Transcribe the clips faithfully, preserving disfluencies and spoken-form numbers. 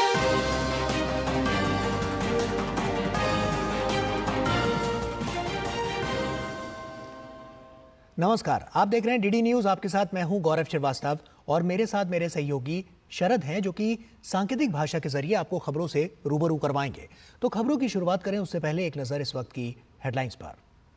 नमस्कार, आप देख रहे हैं डीडी न्यूज। आपके साथ मैं हूं गौरव श्रीवास्तव और मेरे साथ मेरे सहयोगी शरद हैं, जो कि सांकेतिक भाषा के जरिए आपको खबरों से रूबरू करवाएंगे। तो खबरों की शुरुआत करें उससे पहले एक नजर इस वक्त की हेडलाइंस पर।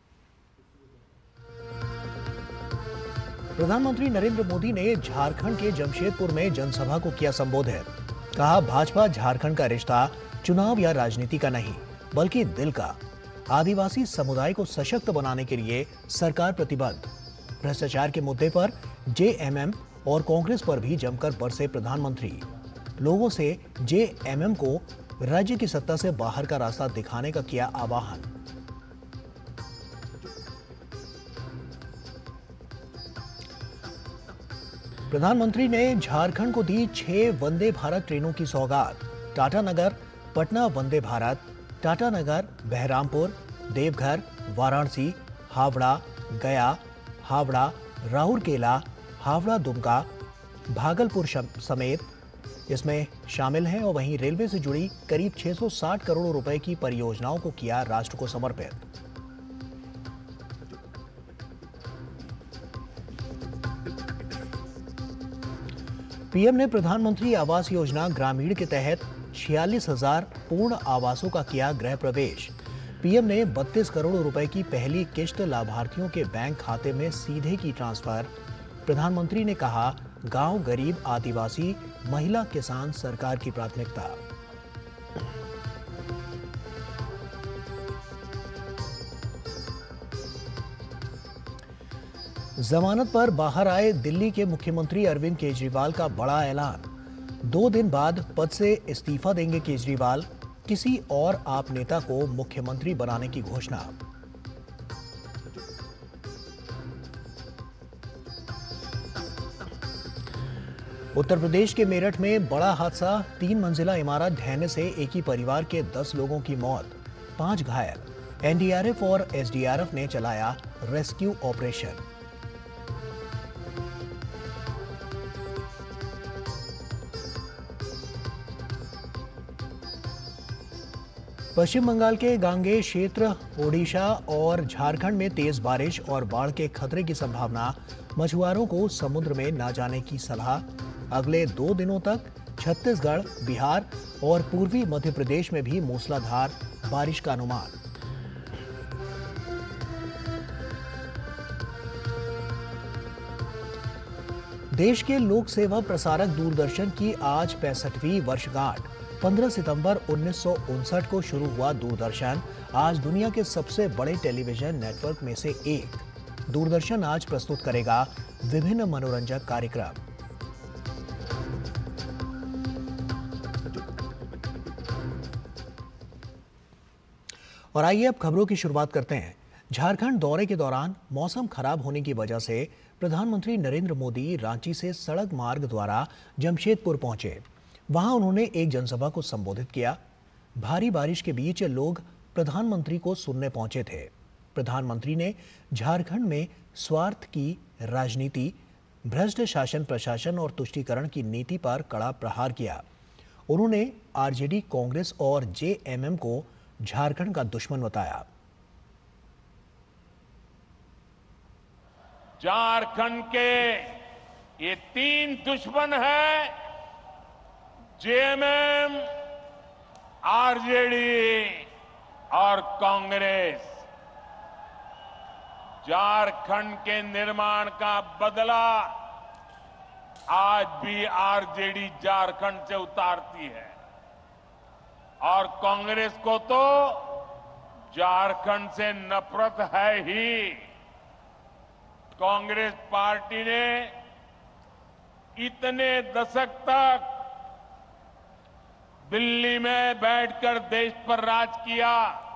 प्रधानमंत्री नरेंद्र मोदी ने झारखंड के जमशेदपुर में जनसभा को किया संबोधित। कहा, भाजपा झारखंड का रिश्ता चुनाव या राजनीति का नहीं बल्कि दिल का। आदिवासी समुदाय को सशक्त बनाने के लिए सरकार प्रतिबद्ध। भ्रष्टाचार के मुद्दे पर जेएमएम और कांग्रेस पर भी जमकर बरसे प्रधानमंत्री। लोगों से जेएमएम को राज्य की सत्ता से बाहर का रास्ता दिखाने का किया आह्वान। प्रधानमंत्री ने झारखंड को दी छह वंदे भारत ट्रेनों की सौगात। टाटानगर पटना वंदे भारत, टाटानगर बहरामपुर, देवघर, वाराणसी, हावड़ा, गया, हावड़ा, राउरकेला, हावड़ा दुमका, भागलपुर समेत इसमें शामिल हैं। और वहीं रेलवे से जुड़ी करीब छह सौ साठ करोड़ रुपए की परियोजनाओं को किया राष्ट्र को समर्पित। पीएम ने प्रधानमंत्री आवास योजना ग्रामीण के तहत छियालीस हजार पूर्ण आवासों का किया गृह प्रवेश। पीएम ने बत्तीस करोड़ रुपए की पहली किश्त लाभार्थियों के बैंक खाते में सीधे की ट्रांसफर। प्रधानमंत्री ने कहा, गांव, गरीब, आदिवासी, महिला, किसान सरकार की प्राथमिकता। जमानत पर बाहर आए दिल्ली के मुख्यमंत्री अरविंद केजरीवाल का बड़ा ऐलान। दो दिन बाद पद से इस्तीफा देंगे केजरीवाल। किसी और आप नेता को मुख्यमंत्री बनाने की घोषणा। उत्तर प्रदेश के मेरठ में बड़ा हादसा। तीन मंजिला इमारत ढहने से एक ही परिवार के दस लोगों की मौत, पांच घायल। एनडीआरएफ और एसडीआरएफ ने चलाया रेस्क्यू ऑपरेशन। पश्चिम बंगाल के गांगे क्षेत्र, ओडिशा और झारखंड में तेज बारिश और बाढ़ के खतरे की संभावना। मछुआरों को समुद्र में न जाने की सलाह। अगले दो दिनों तक छत्तीसगढ़, बिहार और पूर्वी मध्य प्रदेश में भी मूसलाधार बारिश का अनुमान। देश के लोक सेवा प्रसारक दूरदर्शन की आज पैंसठवीं वर्षगांठ। पंद्रह सितंबर उन्नीस सौ उनसठ को शुरू हुआ दूरदर्शन आज दुनिया के सबसे बड़े टेलीविजन नेटवर्क में से एक। दूरदर्शन आज प्रस्तुत करेगा विभिन्न मनोरंजक कार्यक्रम। और आइए अब खबरों की शुरुआत करते हैं। झारखंड दौरे के दौरान मौसम खराब होने की वजह से प्रधानमंत्री नरेंद्र मोदी रांची से सड़क मार्ग द्वारा जमशेदपुर पहुंचे। वहां उन्होंने एक जनसभा को संबोधित किया। भारी बारिश के बीच लोग प्रधानमंत्री को सुनने पहुंचे थे। प्रधानमंत्री ने झारखंड में स्वार्थ की राजनीति, भ्रष्ट शासन प्रशासन और तुष्टीकरण की नीति पर कड़ा प्रहार किया। उन्होंने आरजेडी, कांग्रेस और जेएमएम को झारखंड का दुश्मन बताया। झारखंड के ये तीन दुश्मन हैं, जेएमएम, आरजेडी और कांग्रेस। झारखंड के निर्माण का बदला आज भी आरजेडी झारखंड से उतारती है और कांग्रेस को तो झारखंड से नफरत है ही। कांग्रेस पार्टी ने इतने दशक तक दिल्ली में बैठकर देश पर राज किया,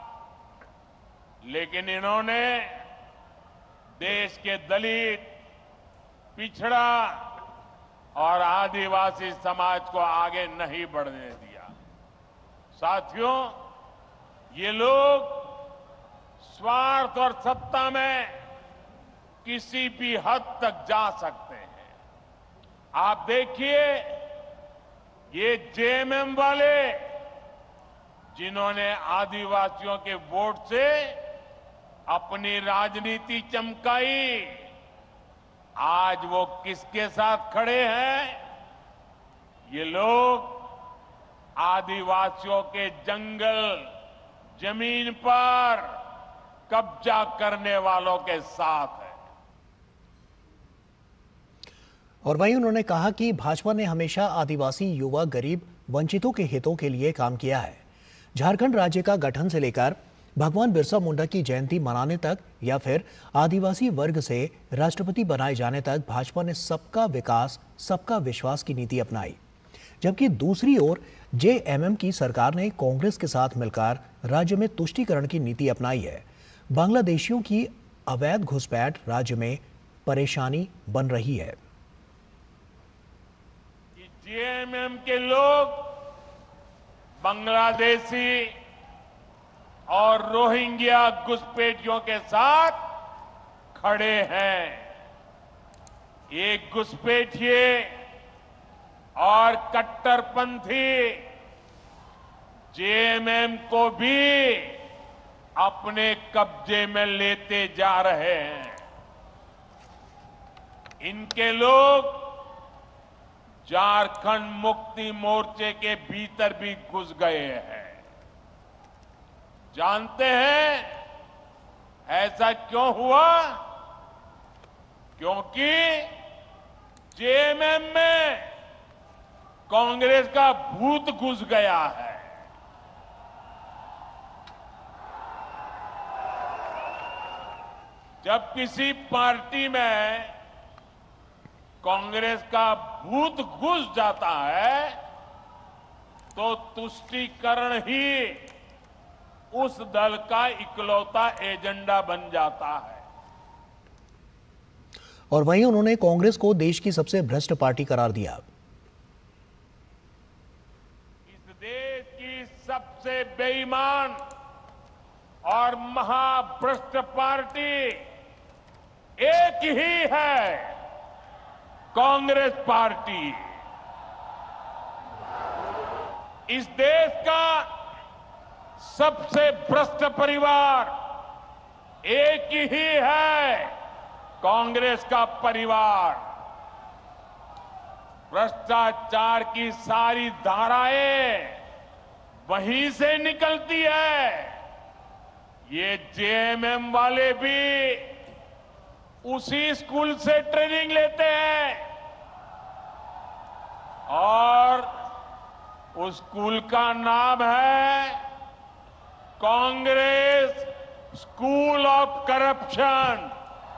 लेकिन इन्होंने देश के दलित, पिछड़ा और आदिवासी समाज को आगे नहीं बढ़ने दिया। साथियों, ये लोग स्वार्थ और सत्ता में किसी भी हद तक जा सकते हैं। आप देखिए, ये जेएमएम वाले जिन्होंने आदिवासियों के वोट से अपनी राजनीति चमकाई, आज वो किसके साथ खड़े हैं? ये लोग आदिवासियों के जंगल, जमीन पर कब्जा करने वालों के साथ है। और वहीं उन्होंने कहा कि भाजपा ने हमेशा आदिवासी, युवा, गरीब, वंचितों के हितों के लिए काम किया है। झारखंड राज्य का गठन से लेकर भगवान बिरसा मुंडा की जयंती मनाने तक या फिर आदिवासी वर्ग से राष्ट्रपति बनाए जाने तक भाजपा ने सबका विकास, सबका विश्वास की नीति अपनाई। जबकि दूसरी ओर जेएमएम की सरकार ने कांग्रेस के साथ मिलकर राज्य में तुष्टीकरण की नीति अपनाई है। बांग्लादेशियों की अवैध घुसपैठ राज्य में परेशानी बन रही है। जेएमएम के लोग बांग्लादेशी और रोहिंग्या घुसपैठियों के साथ खड़े हैं। एक घुसपैठिए और कट्टरपंथी जेएमएम को भी अपने कब्जे में लेते जा रहे हैं। इनके लोग झारखंड मुक्ति मोर्चे के भीतर भी घुस गए हैं। जानते हैं ऐसा क्यों हुआ? क्योंकि जेएमएम में कांग्रेस का भूत घुस गया है। जब किसी पार्टी में कांग्रेस का भूत घुस जाता है तो तुष्टीकरण ही उस दल का इकलौता एजेंडा बन जाता है। और वहीं उन्होंने कांग्रेस को देश की सबसे भ्रष्ट पार्टी करार दिया। इस देश की सबसे बेईमान और महाभ्रष्ट पार्टी एक ही है, कांग्रेस पार्टी। इस देश का सबसे भ्रष्ट परिवार एक ही है, कांग्रेस का परिवार। भ्रष्टाचार की सारी धाराएं वहीं से निकलती है। ये जेएमएम वाले भी उसी स्कूल से ट्रेनिंग लेते हैं और उस स्कूल का नाम है कांग्रेस स्कूल ऑफ करप्शन।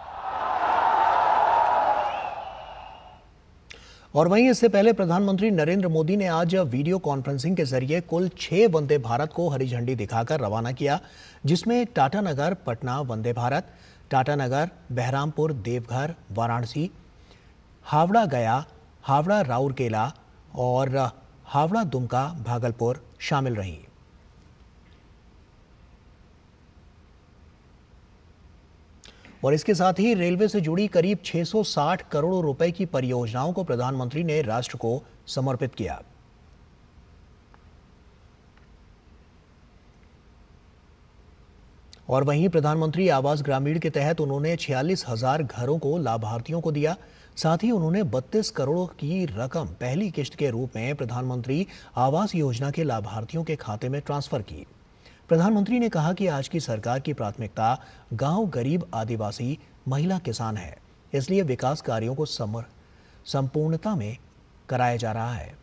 और वहीं इससे पहले प्रधानमंत्री नरेंद्र मोदी ने आज वीडियो कॉन्फ्रेंसिंग के जरिए कुल छह वंदे भारत को हरी झंडी दिखाकर रवाना किया, जिसमें टाटानगर पटना वंदे भारत, टाटानगर बहरामपुर देवघर वाराणसी, हावड़ा गया, हावड़ा राउरकेला और हावड़ा दुमका भागलपुर शामिल रही। और इसके साथ ही रेलवे से जुड़ी करीब छह सौ साठ करोड़ रुपए की परियोजनाओं को प्रधानमंत्री ने राष्ट्र को समर्पित किया। और वहीं प्रधानमंत्री आवास ग्रामीण के तहत उन्होंने छियालीस हजार घरों को लाभार्थियों को दिया। साथ ही उन्होंने बत्तीस करोड़ की रकम पहली किश्त के रूप में प्रधानमंत्री आवास योजना के लाभार्थियों के खाते में ट्रांसफर की। प्रधानमंत्री ने कहा कि आज की सरकार की प्राथमिकता गांव, गरीब, आदिवासी, महिला, किसान है, इसलिए विकास कार्यों को संपूर्णता में कराया जा रहा है।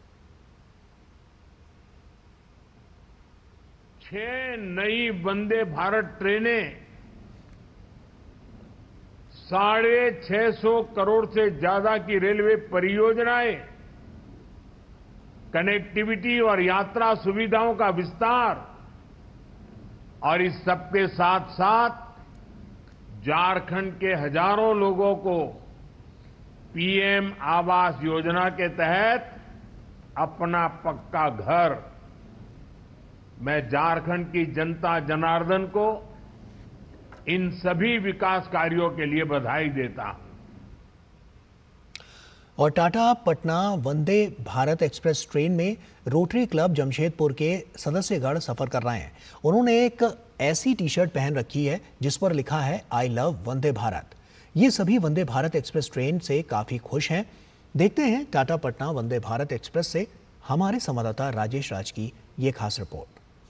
छह नई वंदे भारत ट्रेनें साढ़े छह सौ करोड़ से ज्यादा की रेलवे परियोजनाएं, कनेक्टिविटी और यात्रा सुविधाओं का विस्तार और इस सबके साथ साथ झारखंड के हजारों लोगों को पीएम आवास योजना के तहत अपना पक्का घर। मैं झारखंड की जनता जनार्दन को इन सभी विकास कार्यों के लिए बधाई देता हूं। और टाटा पटना वंदे भारत एक्सप्रेस ट्रेन में रोटरी क्लब जमशेदपुर के सदस्यगण सफर कर रहे हैं। उन्होंने एक ऐसी टी शर्ट पहन रखी है जिस पर लिखा है आई लव वंदे भारत। ये सभी वंदे भारत एक्सप्रेस ट्रेन से काफी खुश हैं। देखते हैं टाटा पटना वंदे भारत एक्सप्रेस से हमारे संवाददाता राजेश राज की ये खास रिपोर्ट।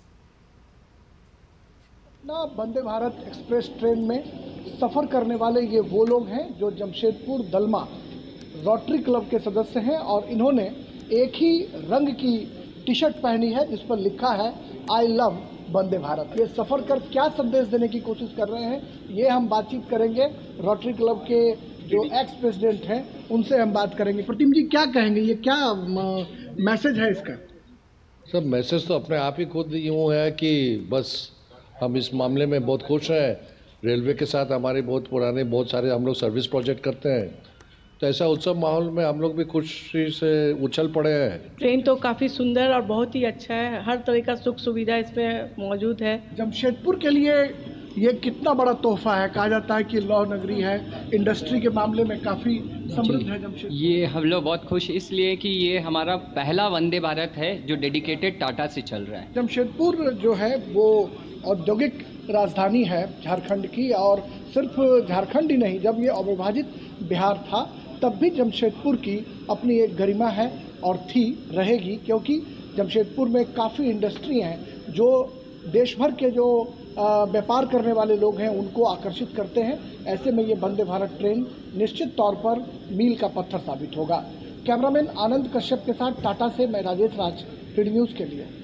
ना वंदे भारत एक्सप्रेस ट्रेन में सफर करने वाले ये वो लोग हैं जो जमशेदपुर दलमा रोटरी क्लब के सदस्य हैं और इन्होंने एक ही रंग की टी शर्ट पहनी है जिस पर लिखा है आई लव वंदे भारत। ये सफर कर क्या संदेश देने की कोशिश कर रहे हैं, ये हम बातचीत करेंगे। रोटरी क्लब के जो एक्स प्रेसिडेंट हैं उनसे हम बात करेंगे। प्रतिम जी, क्या कहेंगे, ये क्या मैसेज है इसका? सर, मैसेज तो अपने आप ही खुद यूँ है कि बस हम इस मामले में बहुत खुश हैं। रेलवे के साथ हमारे बहुत पुराने बहुत सारे हम लोग सर्विस प्रोजेक्ट करते हैं, तो ऐसा उत्सव माहौल में हम लोग भी खुशी से उछल पड़े हैं। ट्रेन तो काफ़ी सुंदर और बहुत ही अच्छा है, हर तरह का सुख सुविधा इसमें मौजूद है। जमशेदपुर के लिए ये कितना बड़ा तोहफा है। कहा जाता है कि लौह नगरी है, इंडस्ट्री के मामले में काफ़ी समृद्ध है जमशेदपुर। ये हम लोग बहुत खुश इसलिए कि ये हमारा पहला वंदे भारत है जो डेडिकेटेड टाटा से चल रहा है। जमशेदपुर जो है वो औद्योगिक राजधानी है झारखंड की, और सिर्फ झारखंड ही नहीं, जब ये अविभाजित बिहार था तब भी जमशेदपुर की अपनी एक गरिमा है और थी, रहेगी, क्योंकि जमशेदपुर में काफ़ी इंडस्ट्री हैं जो देश भर के जो व्यापार करने वाले लोग हैं उनको आकर्षित करते हैं। ऐसे में ये वंदे भारत ट्रेन निश्चित तौर पर मील का पत्थर साबित होगा। कैमरामैन आनंद कश्यप के साथ टाटा से मैं राजेश राज, फीड न्यूज़ के लिए।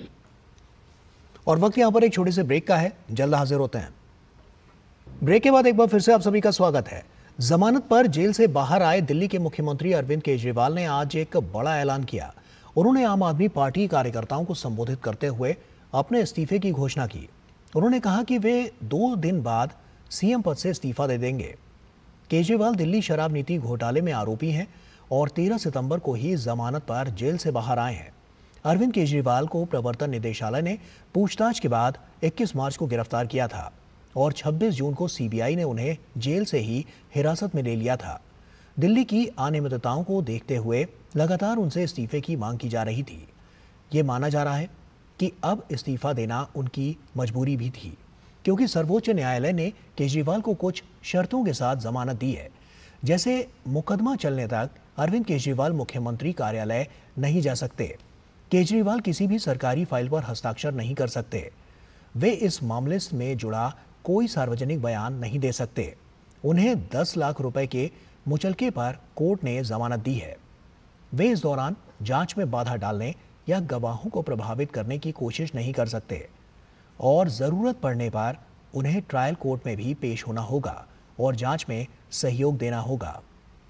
और वक्त यहाँ पर एक छोटे से ब्रेक का है, जल्द हाजिर होते हैं। ब्रेक के बाद एक बार फिर से आप सभी का स्वागत है। जमानत पर जेल से बाहर आए दिल्ली के मुख्यमंत्री अरविंद केजरीवाल ने आज एक बड़ा ऐलान किया। उन्होंने आम आदमी पार्टी कार्यकर्ताओं को संबोधित करते हुए अपने इस्तीफे की घोषणा की। उन्होंने कहा कि वे दो दिन बाद सीएम पद से इस्तीफा दे देंगे। केजरीवाल दिल्ली शराब नीति घोटाले में आरोपी हैं और तेरह सितंबर को ही जमानत पर जेल से बाहर आए हैं। अरविंद केजरीवाल को प्रवर्तन निदेशालय ने पूछताछ के बाद इक्कीस मार्च को गिरफ्तार किया था और छब्बीस जून को सीबीआई ने उन्हें जेल से ही हिरासत में ले लिया था। दिल्ली की अनियमितताओं को देखते हुए लगातार उनसे इस्तीफे की मांग की जा रही थी। ये माना जा रहा है कि अब इस्तीफा देना उनकी मजबूरी भी थी, क्योंकि सर्वोच्च न्यायालय ने केजरीवाल को कुछ शर्तों के साथ जमानत दी है। जैसे मुकदमा चलने तक अरविंद केजरीवाल मुख्यमंत्री कार्यालय नहीं जा सकते, केजरीवाल किसी भी सरकारी फाइल पर हस्ताक्षर नहीं कर सकते, वे इस मामले में जुड़ा कोई सार्वजनिक बयान नहीं दे सकते। उन्हें दस लाख रुपए के मुचलके पर कोर्ट ने जमानत दी है। वे इस दौरान जांच में बाधा डालने या गवाहों को प्रभावित करने की कोशिश नहीं कर सकते और जरूरत पड़ने पर उन्हें ट्रायल कोर्ट में भी पेश होना होगा और जांच में सहयोग देना होगा।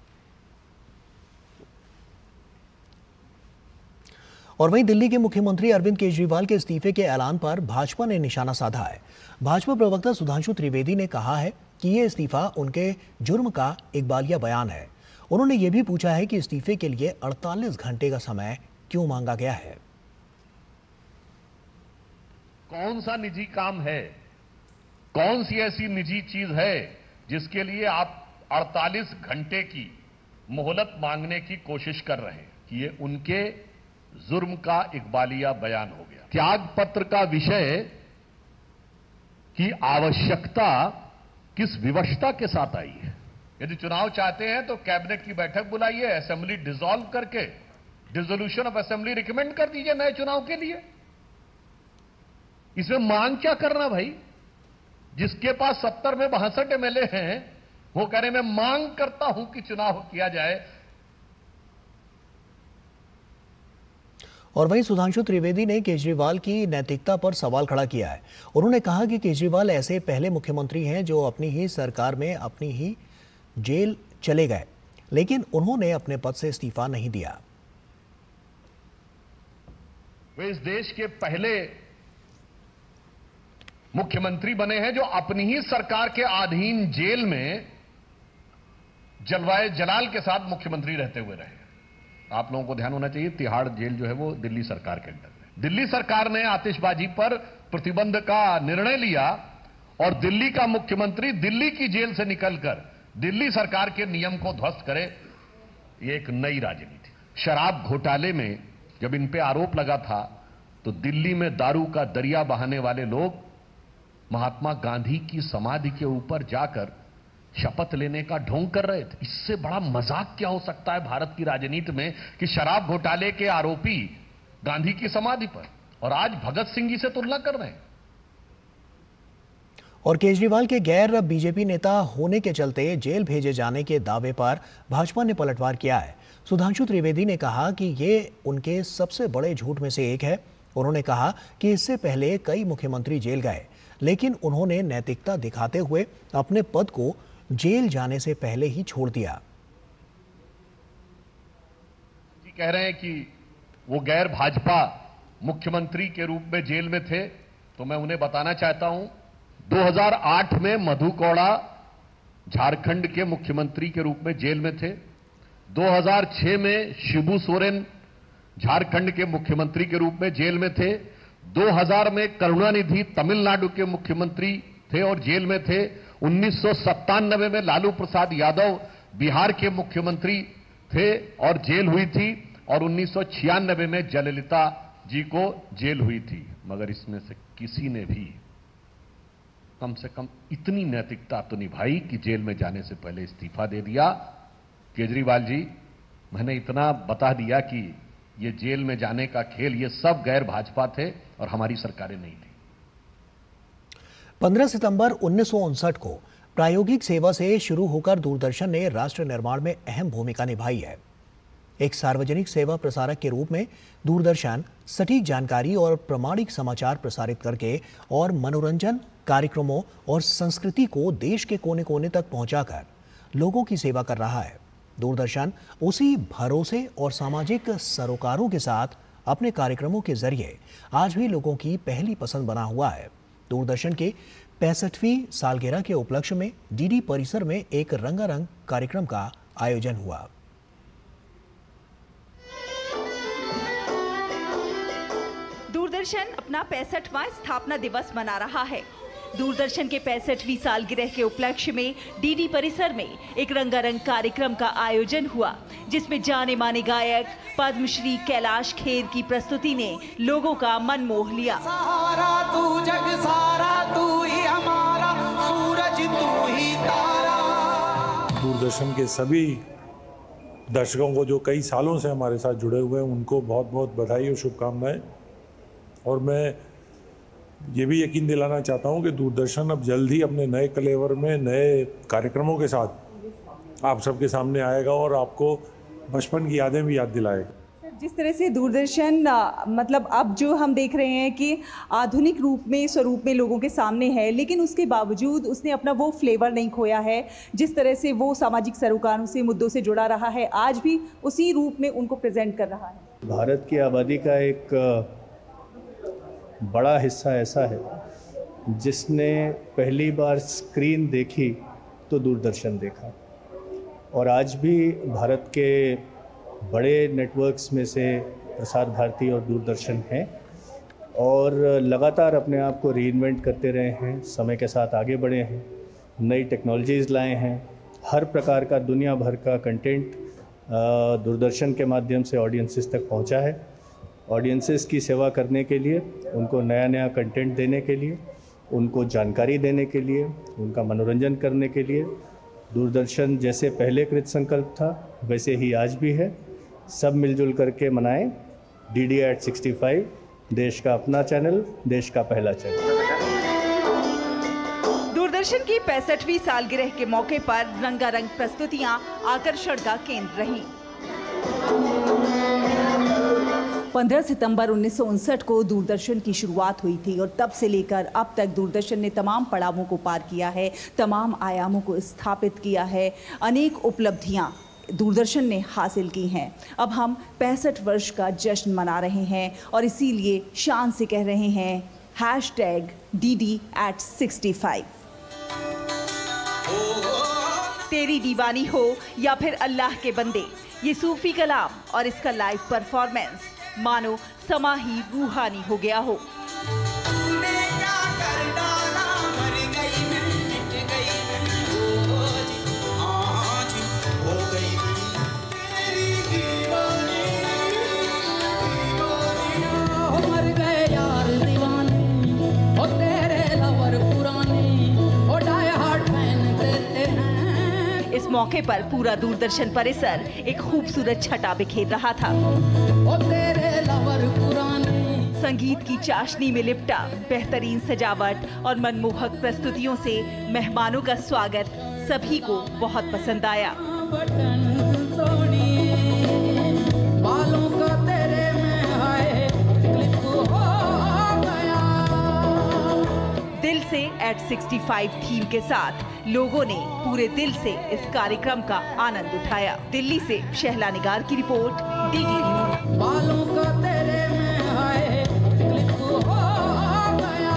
और वहीं दिल्ली के मुख्यमंत्री अरविंद केजरीवाल के इस्तीफे के ऐलान पर भाजपा ने निशाना साधा है। भाजपा प्रवक्ता सुधांशु त्रिवेदी ने कहा है कि यह इस्तीफा उनके जुर्म का इकबालिया बयान है। उन्होंने ये भी पूछा है कि इस्तीफे के लिए अड़तालीस घंटे का समय क्यों मांगा गया है। कौन सा निजी काम है, कौन सी ऐसी निजी चीज है जिसके लिए आप अड़तालीस घंटे की मोहलत मांगने की कोशिश कर रहे हैं? ये उनके जुर्म का इकबालिया बयान हो गया। त्याग पत्र का विषय की आवश्यकता किस विवशता के साथ आई है? यदि चुनाव चाहते हैं तो कैबिनेट की बैठक बुलाइए, असेंबली डिसॉल्व करके डिसोल्यूशन ऑफ असेंबली रिकमेंड कर दीजिए नए चुनाव के लिए। इसमें मांग क्या करना भाई? जिसके पास सत्तर में बासठ एमएलए हैं वो कह रहे मैं मांग करता हूं कि चुनाव किया जाए। और वहीं सुधांशु त्रिवेदी ने केजरीवाल की नैतिकता पर सवाल खड़ा किया है। उन्होंने कहा कि केजरीवाल ऐसे पहले मुख्यमंत्री हैं जो अपनी ही सरकार में अपनी ही जेल चले गए, लेकिन उन्होंने अपने पद से इस्तीफा नहीं दिया। वे इस देश के पहले मुख्यमंत्री बने हैं जो अपनी ही सरकार के अधीन जेल में जलवाए जलाल के साथ मुख्यमंत्री रहते हुए रहे। आप लोगों को ध्यान होना चाहिए, तिहाड़ जेल जो है वो दिल्ली सरकार के अंदर है। दिल्ली सरकार ने आतिशबाजी पर प्रतिबंध का निर्णय लिया और दिल्ली का मुख्यमंत्री दिल्ली की जेल से निकलकर दिल्ली सरकार के नियम को ध्वस्त करे, ये एक नई राजनीति। शराब घोटाले में जब इन पे आरोप लगा था तो दिल्ली में दारू का दरिया बहाने वाले लोग महात्मा गांधी की समाधि के ऊपर जाकर शपथ लेने का ढोंग कर रहे थे। इससे बड़ा मजाक क्या हो सकता है भारत की राजनीति में कि शराब घोटाले के आरोपी गांधी की समाधि पर, और आज भगत सिंह जी से तुलना कर रहे हैं। और केजरीवाल के गैर बीजेपी नेता होने के चलते जेल भेजे जाने के दावे पर भाजपा ने पलटवार किया है। सुधांशु त्रिवेदी ने कहा कि ये उनके सबसे बड़े झूठ में से एक है। उन्होंने कहा कि इससे पहले कई मुख्यमंत्री जेल गए, लेकिन उन्होंने नैतिकता दिखाते हुए अपने पद को जेल जाने से पहले ही छोड़ दिया। जी कह रहे हैं कि वो गैर भाजपा मुख्यमंत्री के रूप में जेल में थे, तो मैं उन्हें बताना चाहता हूं दो हज़ार आठ में मधु कौड़ा झारखंड के मुख्यमंत्री के रूप में जेल में थे। दो हज़ार छह में शिबू सोरेन झारखंड के मुख्यमंत्री के रूप में जेल में थे। दो हज़ार में करुणानिधि तमिलनाडु के मुख्यमंत्री थे और जेल में थे। उन्नीस सौ सत्तानवे में लालू प्रसाद यादव बिहार के मुख्यमंत्री थे और जेल हुई थी, और उन्नीस सौ छियानवे में जयललिता जी को जेल हुई थी। मगर इसमें से किसी ने भी कम से कम इतनी नैतिकता तो निभाई कि जेल में जाने से पहले इस्तीफा दे दिया। केजरीवाल जी, मैंने इतना बता दिया कि ये जेल में जाने का खेल ये सब गैर भाजपा थे और हमारी सरकारें नहीं थी। पंद्रह सितंबर उन्नीस सौ उनसठ को प्रायोगिक सेवा से शुरू होकर दूरदर्शन ने राष्ट्र निर्माण में अहम भूमिका निभाई है। एक सार्वजनिक सेवा प्रसारक के रूप में दूरदर्शन सटीक जानकारी और प्रामाणिक समाचार प्रसारित करके और मनोरंजन कार्यक्रमों और संस्कृति को देश के कोने कोने तक पहुंचाकर लोगों की सेवा कर रहा है। दूरदर्शन उसी भरोसे और सामाजिक सरोकारों के साथ अपने कार्यक्रमों के जरिए आज भी लोगों की पहली पसंद बना हुआ है। दूरदर्शन के पैंसठवीं सालगिरह के उपलक्ष्य में डीडी परिसर में एक रंगारंग कार्यक्रम का आयोजन हुआ। दूरदर्शन अपना पैंसठवां स्थापना दिवस मना रहा है। दूरदर्शन के पैंसठवीं सालगिरह के उपलक्ष्य में डीडी परिसर में एक रंगारंग कार्यक्रम का आयोजन हुआ, जिसमें जाने माने गायक पद्मश्री कैलाश खेर की प्रस्तुति ने लोगों का मन मोह लिया। सहारा तू जग सारा, तू ही हमारा सूरज, तू ही तारा। दूरदर्शन के सभी दर्शकों को जो कई सालों से हमारे साथ जुड़े हुए हैं, उनको बहुत बहुत बधाई और शुभकामनाएं। और मैं ये भी यकीन दिलाना चाहता हूँ कि दूरदर्शन अब जल्द ही अपने नए कलेवर में नए कार्यक्रमों के साथ आप सबके सामने आएगा और आपको बचपन की यादें भी याद दिलाएगा। जिस तरह से दूरदर्शन मतलब अब जो हम देख रहे हैं कि आधुनिक रूप में स्वरूप में लोगों के सामने है, लेकिन उसके बावजूद उसने अपना वो फ्लेवर नहीं खोया है। जिस तरह से वो सामाजिक सरोकारों से मुद्दों से जुड़ा रहा है, आज भी उसी रूप में उनको प्रेजेंट कर रहा है। भारत की आबादी का एक बड़ा हिस्सा ऐसा है जिसने पहली बार स्क्रीन देखी तो दूरदर्शन देखा, और आज भी भारत के बड़े नेटवर्क्स में से प्रसार भारती और दूरदर्शन हैं और लगातार अपने आप को रीइन्वेंट करते रहे हैं, समय के साथ आगे बढ़े हैं, नई टेक्नोलॉजीज़ लाए हैं। हर प्रकार का दुनिया भर का कंटेंट दूरदर्शन के माध्यम से ऑडियंसेस तक पहुंचा है। ऑडियंसेस की सेवा करने के लिए, उनको नया नया कंटेंट देने के लिए, उनको जानकारी देने के लिए, उनका मनोरंजन करने के लिए दूरदर्शन जैसे पहले कृत संकल्प था वैसे ही आज भी है। सब मिलजुल करके मनाएं डीडी एट सिक्सटी फाइव, देश का अपना चैनल, देश का पहला चैनल। दूरदर्शन की पैंसठवीं सालगिरह के मौके पर रंगारंग प्रस्तुतियां आकर्षण का केंद्र रहीं। पंद्रह सितंबर उन्नीस सौ उनसठ को दूरदर्शन की शुरुआत हुई थी और तब से लेकर अब तक दूरदर्शन ने तमाम पड़ावों को पार किया है, तमाम आयामों को स्थापित किया है, अनेक उपलब्धियां दूरदर्शन ने हासिल की हैं। अब हम पैंसठ वर्ष का जश्न मना रहे हैं और इसीलिए शान से कह रहे हैं hashtag D D eight sixty five. तेरी दीवानी हो या फिर अल्लाह के बंदे, ये सूफी कलाम और इसका लाइव परफॉर्मेंस मानो समा ही रूहानी हो गया हो। मौके पर पूरा दूरदर्शन परिसर एक खूबसूरत छटा बिखेर रहा था। संगीत की चाशनी में लिपटा बेहतरीन सजावट और मनमोहक प्रस्तुतियों से मेहमानों का स्वागत सभी को बहुत पसंद आया। दिल से एट सिक्सटी फाइव थीम के साथ लोगों ने पूरे दिल से इस कार्यक्रम का आनंद उठाया। दिल्ली से शहला निगार की रिपोर्ट, डीडी न्यूज़। बालों का तेरे में हाय क्लिप हो गया।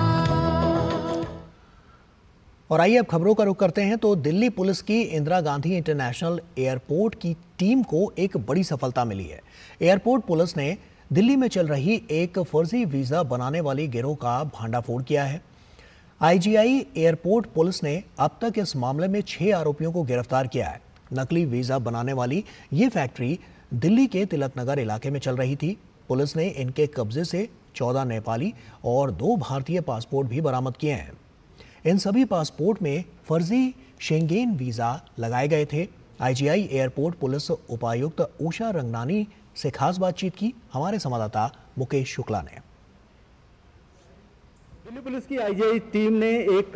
और आइए अब खबरों का रुख करते हैं तो दिल्ली पुलिस की इंदिरा गांधी इंटरनेशनल एयरपोर्ट की टीम को एक बड़ी सफलता मिली है। एयरपोर्ट पुलिस ने दिल्ली में चल रही एक फर्जी वीजा बनाने वाली गिरोह का भांडाफोड़ किया है। आईजीआई एयरपोर्ट पुलिस ने अब तक इस मामले में छह आरोपियों को गिरफ्तार किया है। नकली वीजा बनाने वाली ये फैक्ट्री दिल्ली के तिलक नगर इलाके में चल रही थी। पुलिस ने इनके कब्जे से चौदह नेपाली और दो भारतीय पासपोर्ट भी बरामद किए हैं। इन सभी पासपोर्ट में फर्जी शेंगेन वीजा लगाए गए थे। आईजीआई एयरपोर्ट पुलिस उपायुक्त उषा रंगनानी से खास बातचीत की हमारे संवाददाता मुकेश शुक्ला ने। दिल्ली पुलिस की आईजीआई टीम ने एक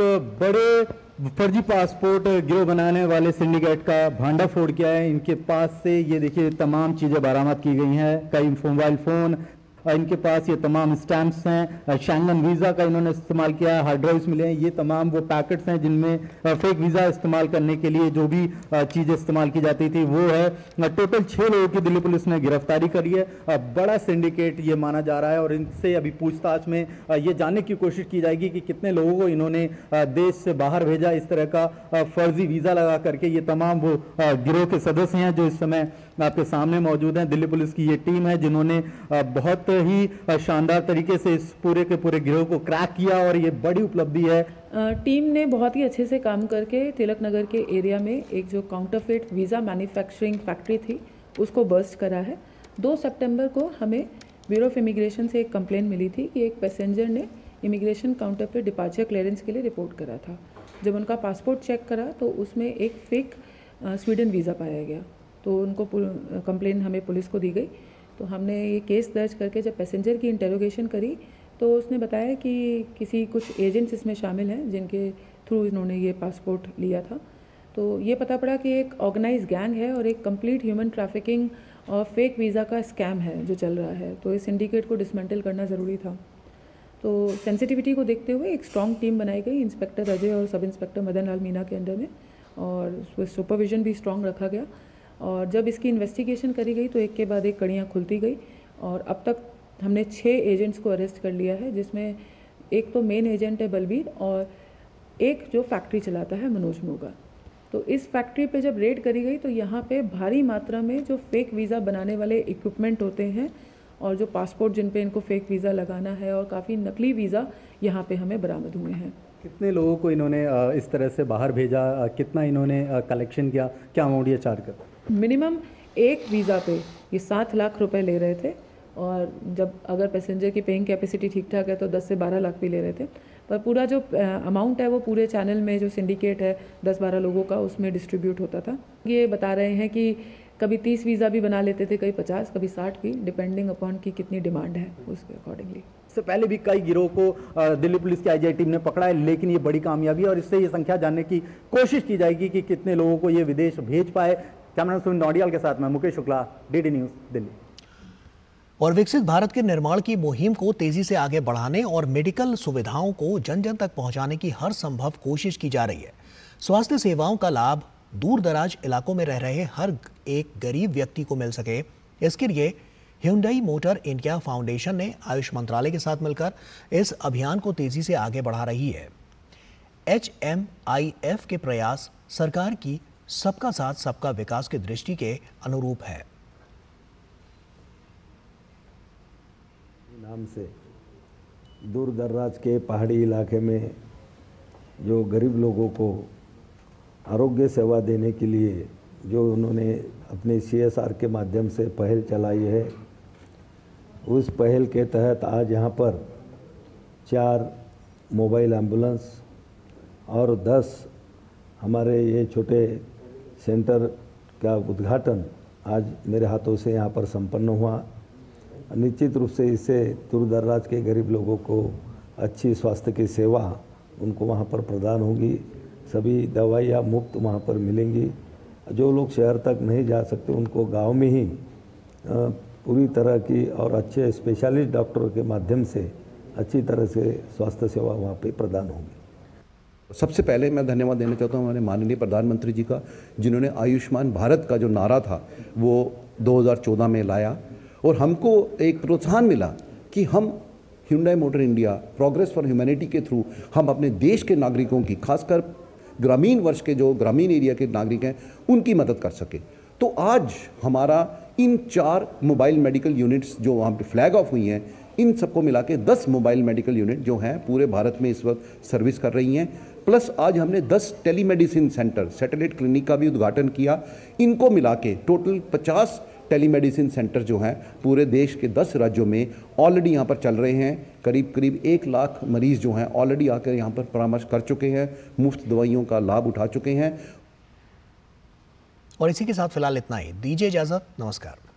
बड़े फर्जी पासपोर्ट गिरोह बनाने वाले सिंडिकेट का भांडाफोड़ किया है। इनके पास से ये देखिए तमाम चीज़ें बरामद की गई हैं, कई मोबाइल फ़ोन, इनके पास ये तमाम स्टैम्प्स हैं, शेंगन वीज़ा का इन्होंने इस्तेमाल किया है, हार्ड ड्राइव्स मिले हैं। ये तमाम वो पैकेट्स हैं जिनमें फेक वीज़ा इस्तेमाल करने के लिए जो भी चीज़ें इस्तेमाल की जाती थी वो है। टोटल छः लोगों की दिल्ली पुलिस ने गिरफ्तारी करी है। बड़ा सिंडिकेट ये माना जा रहा है और इनसे अभी पूछताछ में ये जानने की कोशिश की जाएगी कि कितने लोगों को इन्होंने देश से बाहर भेजा इस तरह का फर्जी वीज़ा लगा करके। ये तमाम वो गिरोह के सदस्य हैं जो इस समय आपके सामने मौजूद हैं। दिल्ली पुलिस की ये टीम है जिन्होंने बहुत ही शानदार तरीके से इस पूरे के पूरे गिरोह को क्रैक किया और ये बड़ी उपलब्धि है। टीम ने बहुत ही अच्छे से काम करके तिलक नगर के एरिया में एक जो काउंटरफिट वीज़ा मैन्युफैक्चरिंग फैक्ट्री थी उसको बर्स्ट करा है। दो सितंबर को हमें ब्यूरो ऑफ इमिग्रेशन से एक कंप्लेन मिली थी कि एक पैसेंजर ने इमिग्रेशन काउंटर पर डिपार्चर क्लियरेंस के लिए रिपोर्ट करा था। जब उनका पासपोर्ट चेक करा तो उसमें एक फेक स्वीडन वीज़ा पाया गया, तो उनको कंप्लेन हमें पुलिस को दी गई। तो हमने ये केस दर्ज करके जब पैसेंजर की इंटेरोगेशन करी तो उसने बताया कि किसी कुछ एजेंट्स इसमें शामिल हैं जिनके थ्रू इन्होंने ये पासपोर्ट लिया था। तो ये पता पड़ा कि एक ऑर्गेनाइज गैंग है और एक कंप्लीट ह्यूमन ट्रैफिकिंग और फेक वीज़ा का स्कैम है जो चल रहा है। तो इस सिंडिकेट को डिसमेंटल करना ज़रूरी था। तो सेंसिटिविटी को देखते हुए एक स्ट्रॉन्ग टीम बनाई गई इंस्पेक्टर अजय और सब इंस्पेक्टर मदन लाल मीना के अंडर में, और सुपरविजन भी स्ट्रॉन्ग रखा गया। और जब इसकी इन्वेस्टिगेशन करी गई तो एक के बाद एक कड़ियाँ खुलती गई और अब तक हमने छः एजेंट्स को अरेस्ट कर लिया है, जिसमें एक तो मेन एजेंट है बलबीर और एक जो फैक्ट्री चलाता है मनोज मोगा। तो इस फैक्ट्री पे जब रेड करी गई तो यहाँ पे भारी मात्रा में जो फेक वीज़ा बनाने वाले इक्विपमेंट होते हैं और जो पासपोर्ट जिन पे इनको फेक वीज़ा लगाना है और काफ़ी नकली वीज़ा यहाँ पे हमें बरामद हुए हैं। कितने लोगों को इन्होंने इस तरह से बाहर भेजा, कितना इन्होंने कलेक्शन किया, क्या अमाउंट ये चार्ज कर? मिनिमम एक वीज़ा पे ये सात लाख रुपए ले रहे थे और जब अगर पैसेंजर की पेइंग कैपेसिटी ठीक ठाक है तो दस से बारह लाख भी ले रहे थे। पर पूरा जो अमाउंट है वो पूरे चैनल में जो सिंडिकेट है दस बारह लोगों का उसमें डिस्ट्रीब्यूट होता था। ये बता रहे हैं कि कभी तीस वीज़ा भी बना लेते थे, कभी पचास, कभी साठ भी, डिपेंडिंग अपॉन की कितनी डिमांड है उसके अकॉर्डिंगली। इससे पहले भी कई गिरोह को दिल्ली पुलिस की आईजीआई टीम ने पकड़ा है, लेकिन ये बड़ी कामयाबी है और इससे ये संख्या जानने की कोशिश की जाएगी कि कितने लोगों को ये विदेश भेज पाए। कैमरा सुनील नौडियाल के साथ मैं मुकेश शुक्ला, डीडी न्यूज़, दिल्ली। और विकसित भारत के निर्माण की मुहिम को तेजी से आगे बढ़ाने और मेडिकल सुविधाओं को जन जन तक पहुंचाने की हर संभव कोशिश की जा रही है। स्वास्थ्य सेवाओं का लाभ दूर दराज इलाकों में रह रहे हर एक गरीब व्यक्ति को मिल सके, इसके लिए ह्युंडई मोटर इंडिया फाउंडेशन ने आयुष मंत्रालय के साथ मिलकर इस अभियान को तेजी से आगे बढ़ा रही है। एच एम आई एफ के प्रयास सरकार की सबका साथ सबका विकास की दृष्टि के अनुरूप है। नाम से दूर दराज के पहाड़ी इलाके में जो गरीब लोगों को आरोग्य सेवा देने के लिए जो उन्होंने अपने सी एस आर के माध्यम से पहल चलाई है, उस पहल के तहत आज यहाँ पर चार मोबाइल एम्बुलेंस और दस हमारे ये छोटे सेंटर का उद्घाटन आज मेरे हाथों से यहाँ पर संपन्न हुआ। निश्चित रूप से इससे दूर दराज के गरीब लोगों को अच्छी स्वास्थ्य की सेवा उनको वहाँ पर प्रदान होगी। सभी दवाइयाँ मुफ्त वहाँ पर मिलेंगी। जो लोग शहर तक नहीं जा सकते उनको गांव में ही पूरी तरह की और अच्छे स्पेशलिस्ट डॉक्टरों के माध्यम से अच्छी तरह से स्वास्थ्य सेवा वहाँ पे प्रदान होगी। सबसे पहले मैं धन्यवाद देना चाहता हूँ हमारे माननीय प्रधानमंत्री जी का, जिन्होंने आयुष्मान भारत का जो नारा था वो दो हज़ार चौदह में लाया और हमको एक प्रोत्साहन मिला कि हम Hyundai Motor India Progress for Humanity के थ्रू हम अपने देश के नागरिकों की, खासकर ग्रामीण वर्ष के जो ग्रामीण एरिया के नागरिक हैं, उनकी मदद कर सके। तो आज हमारा इन चार मोबाइल मेडिकल यूनिट्स जो वहाँ पे फ्लैग ऑफ हुई हैं, इन सबको मिला के दस मोबाइल मेडिकल यूनिट जो हैं पूरे भारत में इस वक्त सर्विस कर रही हैं। प्लस आज हमने दस टेलीमेडिसिन सेंटर, सैटेलाइट क्लिनिक का भी उद्घाटन किया। इनको मिला के टोटल पचास टेलीमेडिसिन सेंटर जो हैं पूरे देश के दस राज्यों में ऑलरेडी यहाँ पर चल रहे हैं। करीब करीब एक लाख मरीज़ जो हैं ऑलरेडी आकर यहाँ पर परामर्श कर चुके हैं, मुफ्त दवाइयों का लाभ उठा चुके हैं। और इसी के साथ फिलहाल इतना ही, दीजिए इजाज़त, नमस्कार।